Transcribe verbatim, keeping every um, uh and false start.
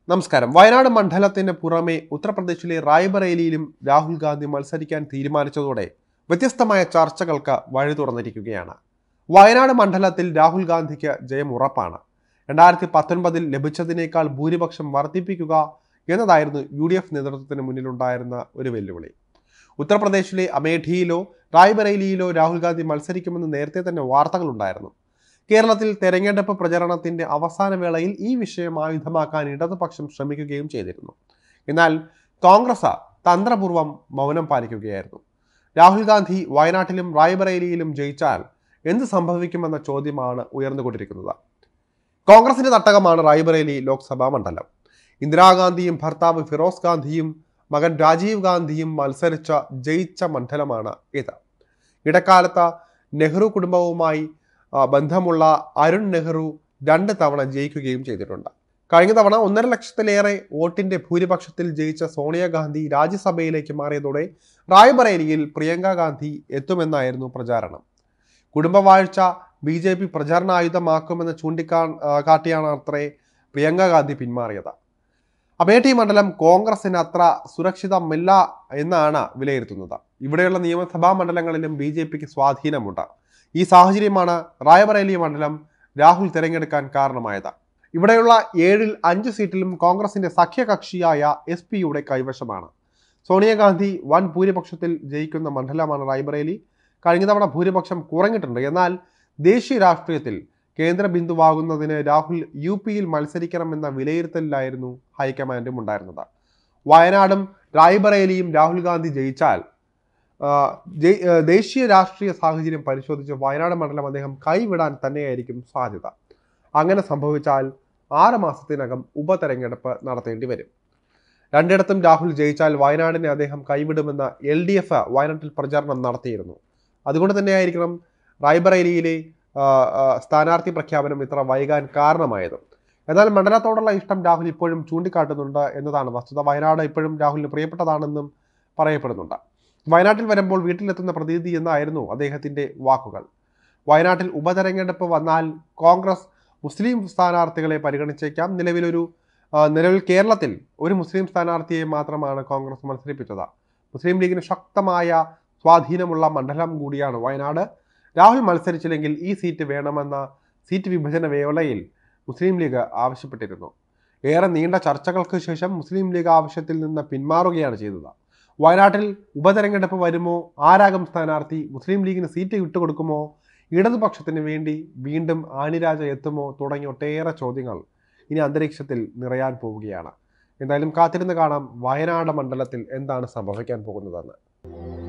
നമസ്കാരം. വയനാട് മണ്ഡലത്തിന് പുറമെ ഉത്തർപ്രദേശിലെ റായ്ബറേലിയിലും രാഹുൽ ഗാന്ധി മത്സരിക്കാൻ തീരുമാനിച്ചതോടെ വ്യത്യസ്തമായ ചർച്ചകൾക്ക് വഴി തുറന്നിരിക്കുകയാണ്. വയനാട് മണ്ഡലത്തിൽ രാഹുൽ ഗാന്ധിക്ക് ജയം ഉറപ്പാണ്. രണ്ടായിരത്തി പത്തൊൻപതിൽ ലഭിച്ചതിനേക്കാൾ ഭൂരിപക്ഷം വർദ്ധിപ്പിക്കുക എന്നതായിരുന്നു യു ഡി എഫ് നേതൃത്വത്തിന് മുന്നിലുണ്ടായിരുന്ന ഒരു വെല്ലുവിളി. ഉത്തർപ്രദേശിലെ അമേഠിയിലോ റായ്ബറേലിയിലോ രാഹുൽ ഗാന്ധി മത്സരിക്കുമെന്ന് നേരത്തെ തന്നെ വാർത്തകളുണ്ടായിരുന്നു. കേരളത്തിൽ തെരഞ്ഞെടുപ്പ് പ്രചരണത്തിന്റെ അവസാന വേളയിൽ ഈ വിഷയം ആയുധമാക്കാൻ ഇടതുപക്ഷം ശ്രമിക്കുകയും ചെയ്തിരുന്നു. എന്നാൽ കോൺഗ്രസ് തന്ത്രപൂർവ്വം മൗനം പാലിക്കുകയായിരുന്നു. രാഹുൽ ഗാന്ധി വയനാട്ടിലും റായ്ബറേലിയിലും ജയിച്ചാൽ എന്ത് സംഭവിക്കുമെന്ന ചോദ്യമാണ് ഉയർന്നുകൊണ്ടിരിക്കുന്നത്. കോൺഗ്രസിന്റെ തട്ടകമാണ് റായ്ബറേലി ലോക്സഭാ മണ്ഡലം. ഇന്ദിരാഗാന്ധിയും ഭർത്താവ് ഫിറോസ് ഗാന്ധിയും മകൻ രാജീവ് ഗാന്ധിയും മത്സരിച്ച ജയിച്ച മണ്ഡലമാണ് ഇത്. ഇടക്കാലത്ത് നെഹ്റു കുടുംബവുമായി ബന്ധമുള്ള അരുൺ നെഹ്റു രണ്ട് തവണ ജയിക്കുകയും ചെയ്തിട്ടുണ്ട്. കഴിഞ്ഞ തവണ ഒന്നര ലക്ഷത്തിലേറെ വോട്ടിന്റെ ഭൂരിപക്ഷത്തിൽ ജയിച്ച സോണിയാഗാന്ധി രാജ്യസഭയിലേക്ക് മാറിയതോടെ റായ്ബറേലിയിൽ പ്രിയങ്ക ഗാന്ധി എത്തുമെന്നായിരുന്നു പ്രചാരണം. കുടുംബവാഴ്ച ബി ജെ പി പ്രചാരണായുധമാക്കുമെന്ന് ചൂണ്ടിക്കാ കാട്ടിയാണ് അത്രേ പ്രിയങ്ക ഗാന്ധി പിന്മാറിയത്. അമേഠി മണ്ഡലം കോൺഗ്രസിന് അത്ര സുരക്ഷിതമല്ല എന്നാണ് വിലയിരുത്തുന്നത്. ഇവിടെയുള്ള നിയമസഭാ മണ്ഡലങ്ങളിലും ബി ജെ പിക്ക് സ്വാധീനമുണ്ട്. ഈ സാഹചര്യമാണ് റായ്ബറേലി മണ്ഡലം രാഹുൽ തിരഞ്ഞെടുക്കാൻ കാരണമായത്. ഇവിടെയുള്ള ഏഴിൽ അഞ്ച് സീറ്റിലും കോൺഗ്രസിന്റെ സഖ്യകക്ഷിയായ എസ് പിയുടെ കൈവശമാണ്. സോണിയാഗാന്ധി വൻ ഭൂരിപക്ഷത്തിൽ ജയിക്കുന്ന മണ്ഡലമാണ് റായ്ബറേലി. കഴിഞ്ഞ തവണ ഭൂരിപക്ഷം കുറഞ്ഞിട്ടുണ്ട്. എന്നാൽ ദേശീയ രാഷ്ട്രീയത്തിൽ കേന്ദ്ര ബിന്ദുവാകുന്നതിന് രാഹുൽ യു പിയിൽ മത്സരിക്കണമെന്ന വിലയിരുത്തലിലായിരുന്നു ഹൈക്കമാൻഡും ഉണ്ടായിരുന്നത്. വയനാടും റായ്ബറേലിയും രാഹുൽ ഗാന്ധി ജയിച്ചാൽ ദേശീയ രാഷ്ട്രീയ സാഹചര്യം പരിശോധിച്ച് വയനാട് മണ്ഡലം അദ്ദേഹം കൈവിടാൻ തന്നെയായിരിക്കും സാധ്യത. അങ്ങനെ സംഭവിച്ചാൽ ആറ് മാസത്തിനകം ഉപതെരഞ്ഞെടുപ്പ് നടത്തേണ്ടി വരും. രണ്ടിടത്തും രാഹുൽ ജയിച്ചാൽ വയനാടിനെ അദ്ദേഹം കൈവിടുമെന്ന് എൽ ഡി എഫ് വയനാട്ടിൽ പ്രചാരണം നടത്തിയിരുന്നു. അതുകൊണ്ട് തന്നെയായിരിക്കണം റായ്ബറേലിയിലെ സ്ഥാനാർത്ഥി പ്രഖ്യാപനം ഇത്ര വൈകാൻ കാരണമായത്. എന്നാൽ മണ്ഡലത്തോടുള്ള ഇഷ്ടം രാഹുൽ ഇപ്പോഴും ചൂണ്ടിക്കാട്ടുന്നുണ്ട് എന്നതാണ് വസ്തുത. വയനാട് ഇപ്പോഴും രാഹുലിന് പ്രിയപ്പെട്ടതാണെന്നും പറയപ്പെടുന്നുണ്ട്. വയനാട്ടിൽ വരുമ്പോൾ വീട്ടിലെത്തുന്ന പ്രതീതി എന്നായിരുന്നു അദ്ദേഹത്തിൻ്റെ വാക്കുകൾ. വയനാട്ടിൽ ഉപതെരഞ്ഞെടുപ്പ് വന്നാൽ കോൺഗ്രസ് മുസ്ലിം സ്ഥാനാർത്ഥികളെ പരിഗണിച്ചേക്കാം. നിലവിലൊരു നിലവിൽ കേരളത്തിൽ ഒരു മുസ്ലിം സ്ഥാനാർത്ഥിയെ മാത്രമാണ് കോൺഗ്രസ് മത്സരിപ്പിച്ചത്. മുസ്ലിം ലീഗിന് ശക്തമായ സ്വാധീനമുള്ള മണ്ഡലം കൂടിയാണ് വയനാട്. രാഹുൽ മത്സരിച്ചില്ലെങ്കിൽ ഈ സീറ്റ് വേണമെന്ന സീറ്റ് വിഭജന വേളയിൽ മുസ്ലിം ലീഗ് ആവശ്യപ്പെട്ടിരുന്നു. ഏറെ നീണ്ട ചർച്ചകൾക്ക് ശേഷം മുസ്ലിം ലീഗ് ആവശ്യത്തിൽ നിന്ന് പിന്മാറുകയാണ് ചെയ്തത്. വയനാട്ടിൽ ഉപതെരഞ്ഞെടുപ്പ് വരുമോ? ആരാകും സ്ഥാനാർത്ഥി? മുസ്ലിം ലീഗിന് സീറ്റ് വിട്ടുകൊടുക്കുമോ? ഇടതുപക്ഷത്തിന് വേണ്ടി വീണ്ടും ആനിരാജ എത്തുമോ? തുടങ്ങിയ ഒട്ടേറെ ചോദ്യങ്ങൾ ഇനി അന്തരീക്ഷത്തിൽ നിറയാൻ പോവുകയാണ്. എന്തായാലും കാത്തിരുന്ന് കാണാം വയനാട് മണ്ഡലത്തിൽ എന്താണ് സംഭവിക്കാൻ പോകുന്നതെന്ന്.